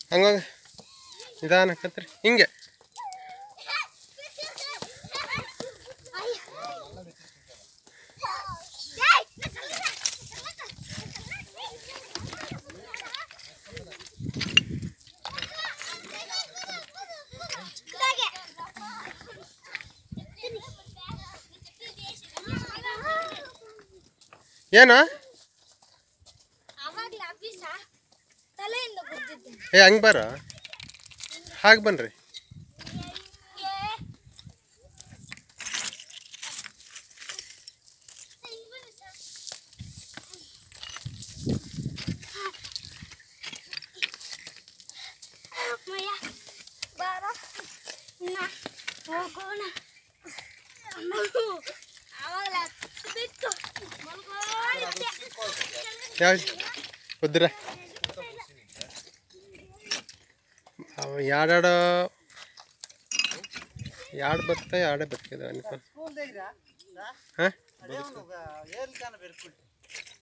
ಹಂಗೋಗ ನಿಧಾನಕ್ಕತ್ರಿ ಹಿಂಗೆ ಏನು ಏ ಹಂಗೆ ಬರ ಹಾಗೆ ಬನ್ರಿ ಯಾವ ಉದ್ರ ಎರಡು ಬತ್ತ ಎರಡೇ ಬದುಕಿದಾವೆ ಹಾಂ